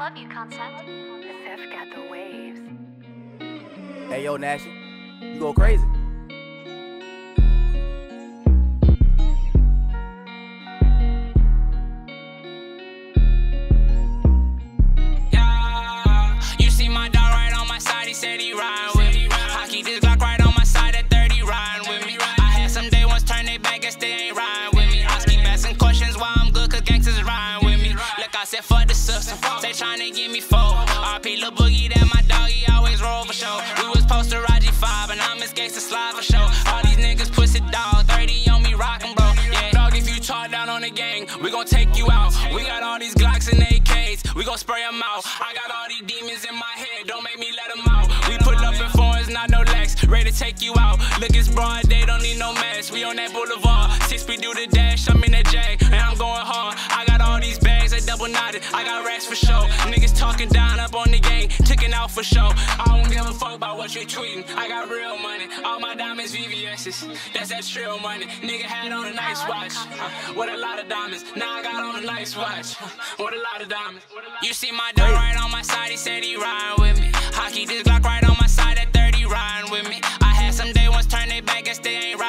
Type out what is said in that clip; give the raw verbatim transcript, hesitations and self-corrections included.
love you, concept. The Seth got the waves. Hey, yo, Nashy, you go crazy. Yeah, you see my dog right on my side, he said he ride with me. I keep this Glock right on my side at thirty, riding with me. I had some day ones turn they back, guess they ain't riding with me. I keep asking questions why I'm good, cause gangsters riding with me. Look, I said fuck the system, they tryna get me fold. R P Lil Boogie, that my dog, he always roll for show. We was posted I G five, and I'm his gangsta slide for show. All these niggas pussy dog, thirty on me rockin', bro. Yeah, dog, if you talk down on the gang, we gon' take you out. We got all these Glocks and A Ks, we gon' spray them out. I got all these demons in my head, don't make me let them out. We pull up in foreigns, not no Lex, ready to take you out. Look, it's broad, they don't need no mess. We on that boulevard, six speed do the dash, I'm in that J, and I'm going hard. I got all these bags, they double knotted, I got racks for show. Niggas talking down up on the gang, ticking out for show. I don't give a fuck about what you tweeting, I got real money. All my diamonds V V S's, that's that trill money. Nigga had on a nice watch, uh, with a lot of diamonds. Now I got on a nice watch, uh, with a lot of diamonds. You see my dog right on my side, he said he riding with me. I keep this Glock right on my side at thirty, riding with me. I had some day ones turn they back, guess they ain't